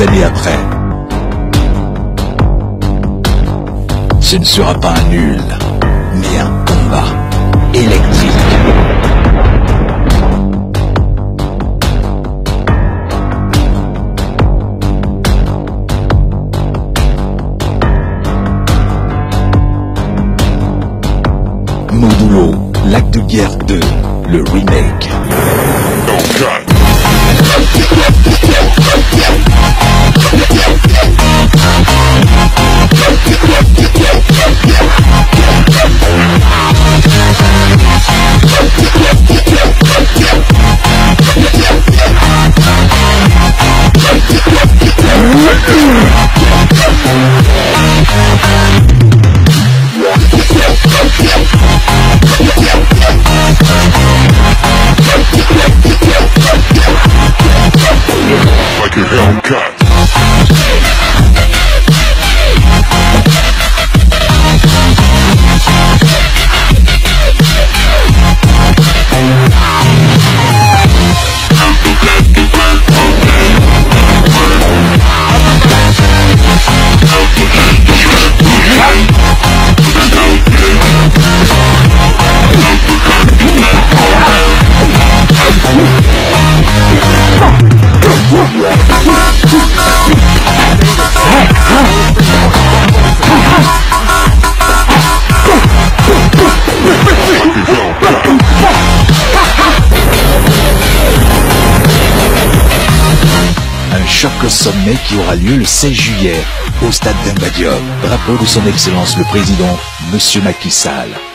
quelques années après. Ce ne sera pas un nul, mais un combat électrique. Modulo, Lac de Guerre 2, le remake. Like a Hellcat. Un choc au sommet qui aura lieu le 16 juillet au stade d'Emba Diop, drapeau de son Excellence le Président, Monsieur Macky Sall.